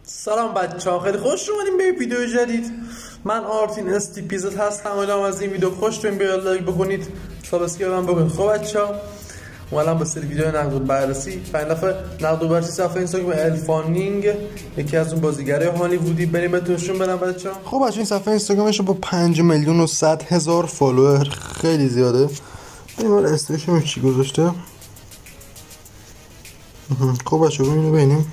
سلام بچه‌ها، خیلی خوش اومدیم به ویدیو جدید. من آرتین استیپیزت هستم. امیدوارم از این ویدیو خوشتون بیاد، لایک بکنید، سابسکرایب بکنید. خب بچه‌ها، اومدم با سری ویدیو نقد و بررسی. این دفعه نقد و بررسی صفحه اینستاگرام الفانینگ، یکی از اون بازیگرای هالیوودی. بریم بهتونشون بدم بچه‌ها. خب بچه‌ها، این صفحه اینستاگرامش با 5,100,000 فالوور خیلی زیاده. بریم استوریشون چی گذاشته. خب بچه‌ها اینو ببینیم.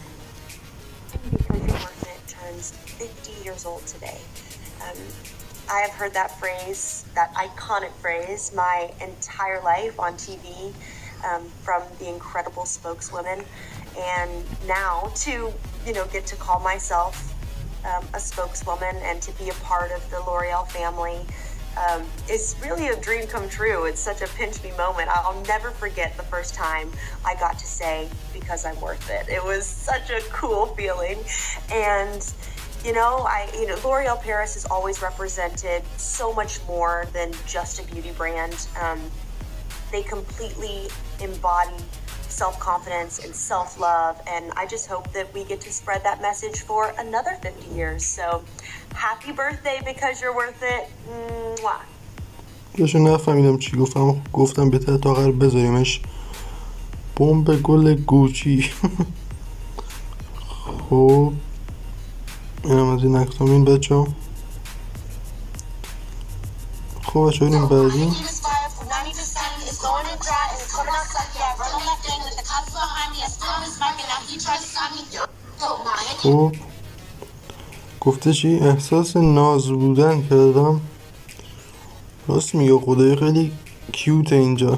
I have heard that phrase, that iconic phrase, my entire life on TV from the incredible spokeswomen, and now to get to call myself a spokeswoman and to be a part of the L'Oreal family is really a dream come true. It's such a pinch me moment. I'll never forget the first time I got to say because I'm worth it. It was such a cool feeling, and L'Oreal Paris has always represented so much more than just a beauty brand. They completely embody self-confidence and self-love, and I just hope that we get to spread that message for another 50 years. So, happy birthday because you're worth it. Mwah. یاشو نفهمیدم چی گفتم بهتره تا آخر بذاریمش. بمب گل گوچی. خب اینم از این اکتامین بچه ها. خب بچه ها بریم بعدی. خب گفته چی؟ احساس ناز بودن کردم. راست میگه، خدای خیلی کیوته اینجا.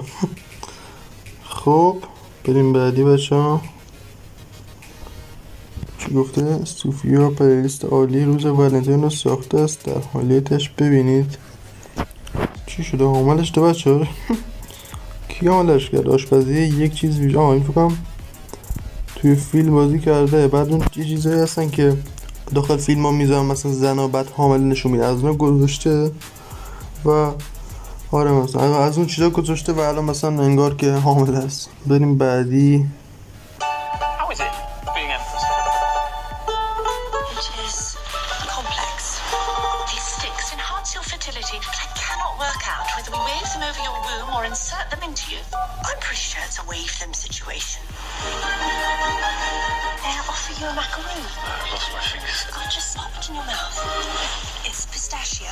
خب بریم بعدی بچه ها. چی گفته؟ سوفیا پلیلیست عالی روز ولنتاین رو ساخته است، در حالیتش ببینید. چی شده؟ حاملش ده بچه ها؟ کی حاملش کرد؟ آشپزی یک چیز ویژه. این فکرم توی فیلم بازی کرده. بعد اون چیزایی هستن که داخل فیلم ها میذارن، مثلا زنا بعد حامل نشون میده، از اون گذاشته و آره مثلا از اون چیزا گذاشته و الان مثلا انگار که حامل است. بریم بعدی. or insert them into you. I'm pretty sure it's a wave them situation. May I offer you a macaroon? I've lost my fingers. I'll just pop it in your mouth. It's pistachio.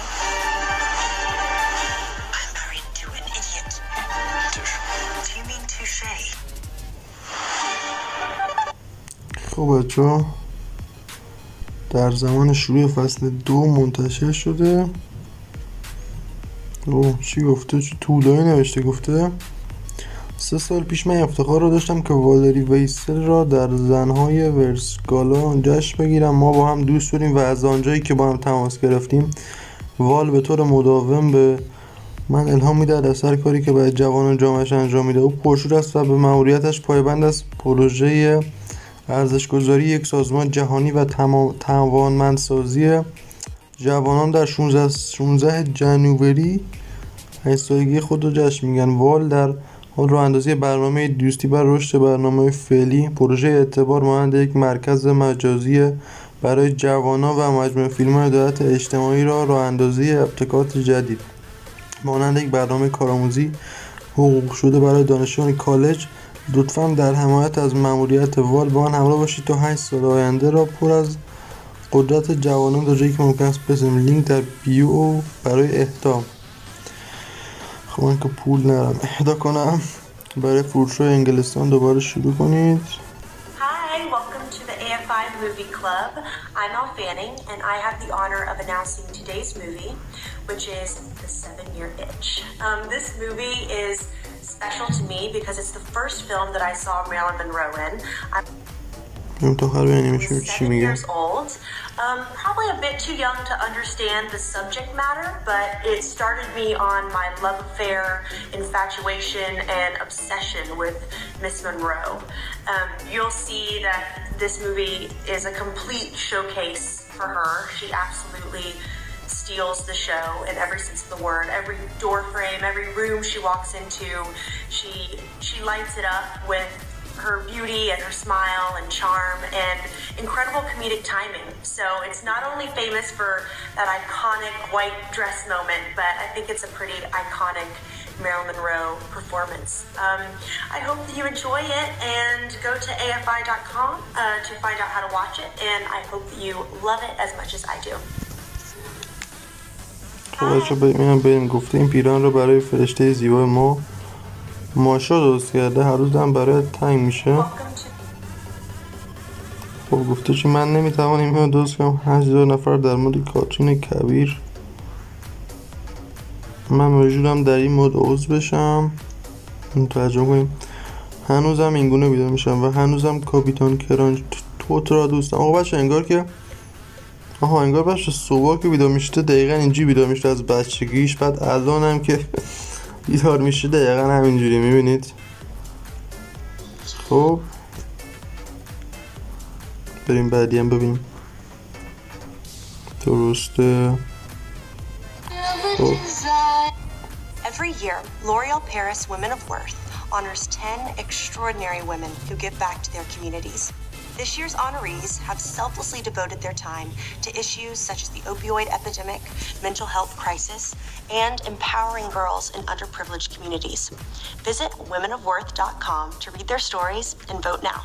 I'm married to an idiot. Do you mean touche? خب بچه‌ها، در زمان شروع فصل 2 منتشر شده. چی گفته؟ چی طولایی نوشته. گفته 3 سال پیش من افتخار رو داشتم که والری ویسل را در زنهای ورسگالا جشن بگیرم. ما با هم دوست بودیم و از آنجایی که با هم تماس گرفتیم وال به طور مداوم به من الهام میدهد از هر کاری که باید جوانان جامعه‌اش انجام میده. او پرشور است و به مأموریتش پایبند است. پروژه ارزش‌گذاری یک سازمان جهانی و توانمندسازی جوانان در 16 جنوری 8 سالگی خود را جشن میگن. وال در حال راه اندازی برنامه دوستی بر رشد برنامه فعلی، پروژه اعتبار مانند یک مرکز مجازی برای جوانان و مجموعه فیلم‌های هدایت اجتماعی را راه اندازی ابتکارات جدید مانند یک برنامه کارآموزی حقوق شده برای دانشجویان کالج. لطفاً در حمایت از مأموریت وال با من همراه باشید تا 8 سال آینده را پر از قدرت جوانان تا جایی که ممکن است برسیم. لینک در بیو برای اهدا. خب من که پول ندارم اهدا کنم. برای فروش‌های انگلستان دوباره شروع کنید. Hi, welcome to the AFI Movie Club. I'm Elle Fanning, and I have the honor of announcing today's movie, which is The 7-Year Itch. This movie is special to me because it's the first film that I saw Marilyn Monroe in. I'm 7 years old. Probably a bit too young to understand the subject matter, but it started me on my love affair, infatuation, and obsession with Miss Monroe. You'll see that this movie is a complete showcase for her. She absolutely steals the show in every sense of the word. Every door frame, every room she walks into, she lights it up with her beauty and her smile and charm and incredible comedic timing. So it's not only famous for that iconic white dress moment, but I think it's a pretty iconic Marilyn Monroe performance. I hope that you enjoy it and go to AFI.com to find out how to watch it, and I hope that you love it as much as I do. خب بچه بریم گفته این پیران رو برای فرشته زیبای ما ماشا درست کرده، هر روز هم برای تنگ میشه. خب گفته چی من نمیتوانم اینو درست کنم. 8000 نفر در مورد کاترین کبیر. من موجودم در این مورد عضو بشم. ترجمه کنیم. هنوزم اینگونه بیدار میشم و هنوزم کاپیتان کرانچ توت را دوستم. آقا بچه انگار که انگار بچه صبح که بیدار میشته دقیقا اینجوری بیدار میشته از بچگیش، بعد الان هم که بیدار میشه دقیقا همینجوری، میبینید. خب بریم بعدی هم ببینیم. درسته. خب Every year, L'Oreal Paris Women of Worth honors 10 extraordinary women who give back to their communities. This year's honorees have selflessly devoted their time to issues such as the opioid epidemic, mental health crisis, and empowering girls in underprivileged communities. Visit womenofworth.com to read their stories and vote now.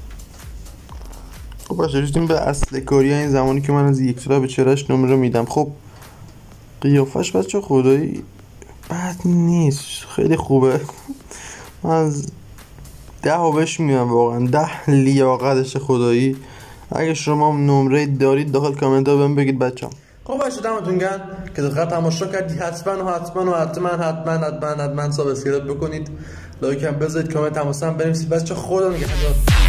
خب باشه رسیدیم به اصل کاری این زمانی که من از یک به چهرش نمره میدم. خب قیافش بچه خدایی بد نیست، خیلی خوبه. من از 10 بهش میدم، واقعا 10 لیاقتش خدایی. اگه شما نمره دارید داخل کامنت ها بهم بگید بچه‌ها. خب بچه دمتون گرم که دقیقا تماشا کردید. حتما سابسکرایب بکنید، لایک هم بذارید، کامنت هم بنویسید. بچه خدا نگهدار.